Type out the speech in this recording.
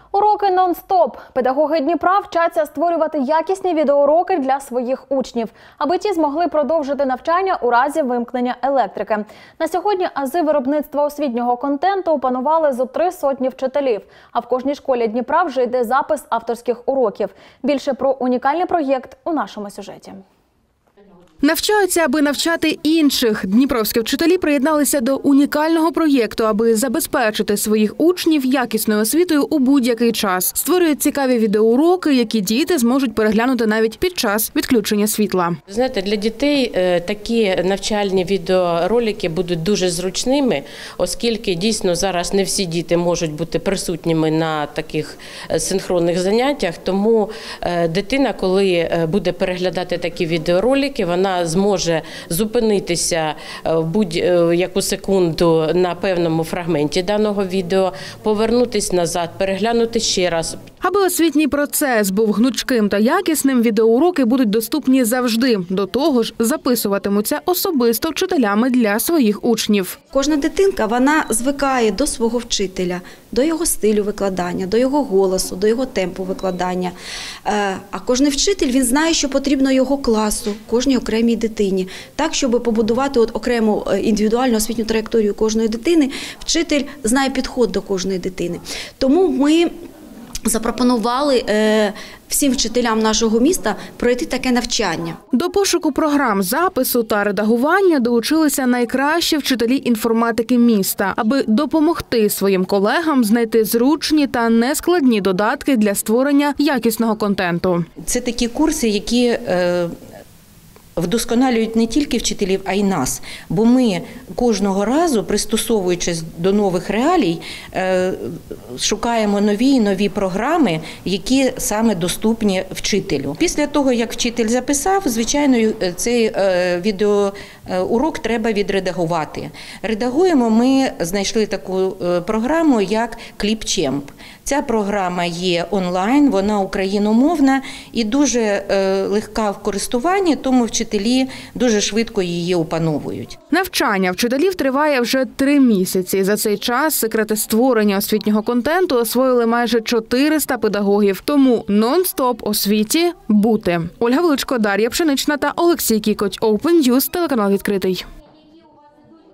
Уроки нон-стоп. Педагоги Дніпра вчаться створювати якісні відеоуроки для своїх учнів, аби ті змогли продовжити навчання у разі вимкнення електрики. На сьогодні ази виробництва освітнього контенту опанували зо 300 вчителів. А в кожній школі Дніпра вже йде запис авторських уроків. Більше про унікальний проєкт у нашому сюжеті. Навчаються, аби навчати інших. Дніпровські вчителі приєдналися до унікального проєкту, аби забезпечити своїх учнів якісною освітою у будь-який час. Створюють цікаві відеоуроки, які діти зможуть переглянути навіть під час відключення світла. Знаєте, для дітей такі навчальні відеоролики будуть дуже зручними, оскільки дійсно зараз не всі діти можуть бути присутніми на таких синхронних заняттях. Тому дитина, коли буде переглядати такі відеоролики, вона зможе зупинитися в будь-яку секунду на певному фрагменті даного відео, повернутися назад, переглянути ще раз. Аби освітній процес був гнучким та якісним, відеоуроки будуть доступні завжди. До того ж, записуватимуться особисто вчителями для своїх учнів. Кожна дитинка, вона звикає до свого вчителя, до його стилю викладання, до його голосу, до його темпу викладання. А кожен вчитель, він знає, що потрібно його класу, кожній окремій дитині. Так, щоб побудувати окрему індивідуальну освітню траєкторію кожної дитини, вчитель знає підхід до кожної дитини. Тому ми запропонували всім вчителям нашого міста пройти таке навчання. До пошуку програм запису та редагування долучилися найкращі вчителі інформатики міста, аби допомогти своїм колегам знайти зручні та нескладні додатки для створення якісного контенту. Це такі курси, які вдосконалюють не тільки вчителів, а й нас. Бо ми кожного разу, пристосовуючись до нових реалій, шукаємо нові і нові програми, які саме доступні вчителю. Після того, як вчитель записав, звичайно, цей відеоурок треба відредагувати. Редагуємо ми, знайшли таку програму, як Clipchamp. Ця програма є онлайн, вона україномовна і дуже легка в користуванні, тому вчителі дуже швидко її опановують. Навчання вчителів триває вже 3 місяці. За цей час секрети створення освітнього контенту освоїли майже 400 педагогів. Тому нон-стоп освіті бути. Ольга Величко, Дар'я Пшенична та Олексій Кікоть. Open News, телеканал «Відкритий».